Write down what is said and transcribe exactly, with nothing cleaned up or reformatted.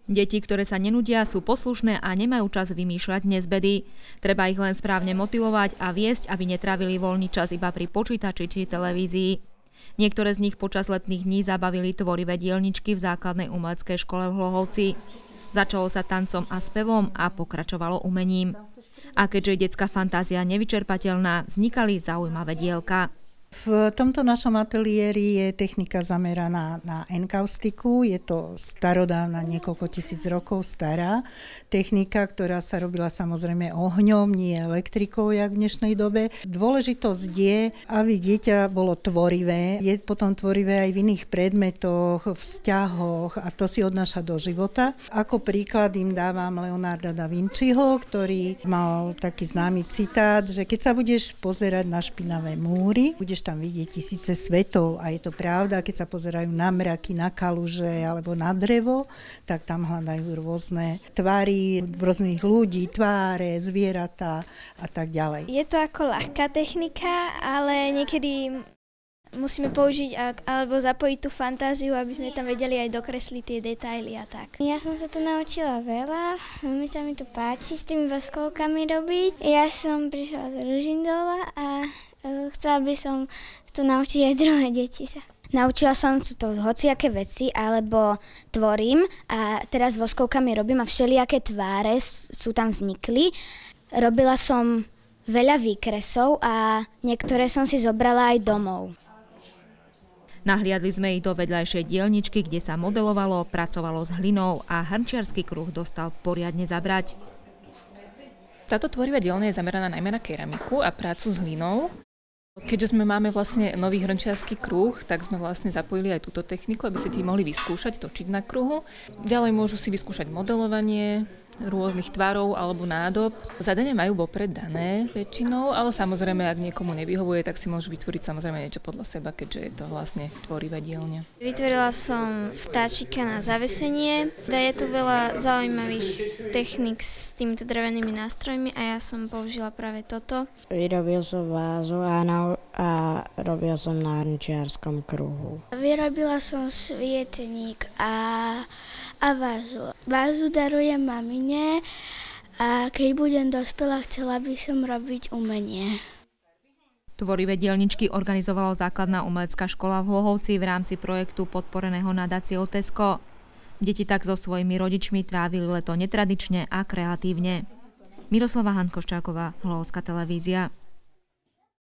Deti, ktoré sa nenudia, sú poslušné a nemajú čas vymýšľať nezbedy. Treba ich len správne motivovať a viesť, aby netrávili voľný čas iba pri počítači či televízii. Niektoré z nich počas letných dní zabavili tvorivé dielničky v základnej umeleckej škole v Hlohovci. Začalo sa tancom a spevom a pokračovalo umením. A keďže je detská fantázia nevyčerpateľná, vznikali zaujímavé dielka. V tomto našom ateliéri je technika zameraná na enkaustiku. Je to starodávna, niekoľko tisíc rokov stará technika, ktorá sa robila samozrejme ohňom, nie elektrikou, jak v dnešnej dobe. Dôležitosť je, aby dieťa bolo tvorivé. Je potom tvorivé aj v iných predmetoch, vzťahoch a to si odnáša do života. Ako príklad im dávam Leonarda da Vinciho, ktorý mal taký známy citát, že keď sa budeš pozerať na špinavé múry, budeš tam vidieť tisíce svetov a je to pravda, keď sa pozerajú na mraky, na kaluže alebo na drevo, tak tam hľadajú rôzne tvary, rôznych ľudí, tváre, zvieratá a tak ďalej. Je to ako ľahká technika, ale niekedy musíme použiť alebo zapojiť tú fantáziu, aby sme tam vedeli aj dokresliť tie detaily a tak. Ja som sa to naučila veľa, mi sa mi to páči s tými voskovkami robiť. Ja som prišla z Ružindola a chcela by som to naučiť aj druhé deti. Naučila som to hociaké veci, alebo tvorím a teraz voskovkami robím a všelijaké tváre sú tam vznikli. Robila som veľa výkresov a niektoré som si zobrala aj domov. Nahliadli sme ich do vedľajšej dielničky, kde sa modelovalo, pracovalo s hlinou a hrnčiarsky kruh dostal poriadne zabrať. Táto tvorivá dielňa je zameraná najmä na keramiku a prácu s hlinou. Keďže sme máme vlastne nový hrnčiarsky kruh, tak sme vlastne zapojili aj túto techniku, aby si tí mohli vyskúšať točiť na kruhu. Ďalej môžu si vyskúšať modelovanie rôznych tvarov alebo nádob. Zadania majú vopred dané väčšinou, ale samozrejme, ak niekomu nevyhovuje, tak si môžu vytvoriť samozrejme niečo podľa seba, keďže je to vlastne tvorivá dielňa. Vytvorila som vtáčika na zavesenie. Je tu veľa zaujímavých techník s týmito drevenými nástrojmi a ja som použila práve toto. Vyrobil som vázu a, na, a robil som na hrnčiarskom kruhu. Vyrobila som svieteník a a vázu. Vázu darujem mamine a keď budem dospelá, chcela by som robiť umenie. Tvorivé dielničky organizovala základná umelecká škola v Hlohovci v rámci projektu podporeného nadáciou Tesco. Deti tak so svojimi rodičmi trávili leto netradične a kreatívne. Miroslava Hankoščáková, Hlohovská televízia.